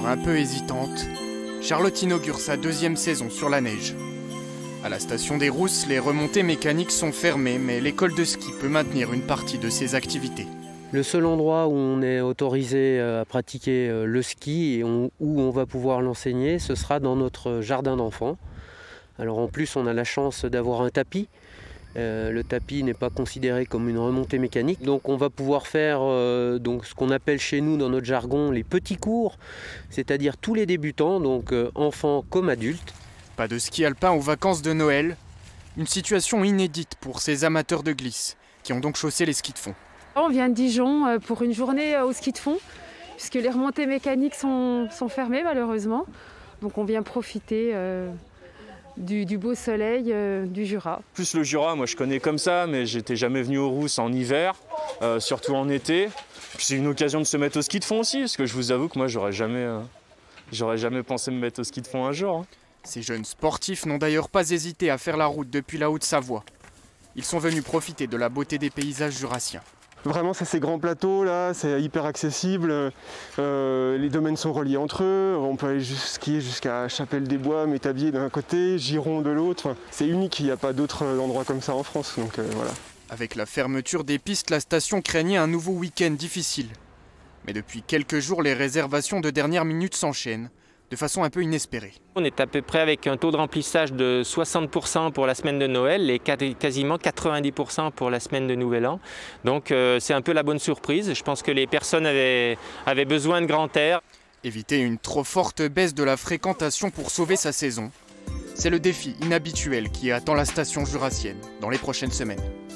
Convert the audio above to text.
un peu hésitante, Charlotte inaugure sa deuxième saison sur la neige. À la station des Rousses, les remontées mécaniques sont fermées, mais l'école de ski peut maintenir une partie de ses activités. Le seul endroit où on est autorisé à pratiquer le ski et où on va pouvoir l'enseigner, ce sera dans notre jardin d'enfants. Alors en plus, on a la chance d'avoir un tapis. Le tapis n'est pas considéré comme une remontée mécanique, donc on va pouvoir faire donc ce qu'on appelle chez nous dans notre jargon les petits cours, c'est-à-dire tous les débutants, donc enfants comme adultes. Pas de ski alpin aux vacances de Noël, une situation inédite pour ces amateurs de glisse qui ont donc chaussé les skis de fond. On vient de Dijon pour une journée au ski de fond, puisque les remontées mécaniques sont fermées malheureusement. Donc on vient profiter du beau soleil du Jura. Plus le Jura, moi je connais comme ça, mais j'étais jamais venu aux Rousses en hiver, surtout en été. C'est une occasion de se mettre au ski de fond aussi, parce que je vous avoue que moi j'aurais jamais pensé me mettre au ski de fond un jour. Ces jeunes sportifs n'ont d'ailleurs pas hésité à faire la route depuis la Haute-Savoie. Ils sont venus profiter de la beauté des paysages jurassiens. Vraiment, c'est ces grands plateaux là, c'est hyper accessible. Les domaines sont reliés entre eux. On peut aller skier jusqu'à Chapelle-des-Bois, Métabier d'un côté, Giron de l'autre. Enfin, c'est unique, il n'y a pas d'autres endroits comme ça en France. Donc voilà. Avec la fermeture des pistes, la station craignait un nouveau week-end difficile. Mais depuis quelques jours, les réservations de dernière minute s'enchaînent, de façon un peu inespérée. On est à peu près avec un taux de remplissage de 60% pour la semaine de Noël et quasiment 90% pour la semaine de Nouvel An. Donc c'est un peu la bonne surprise. Je pense que les personnes avaient besoin de grand air. Éviter une trop forte baisse de la fréquentation pour sauver sa saison, c'est le défi inhabituel qui attend la station jurassienne dans les prochaines semaines.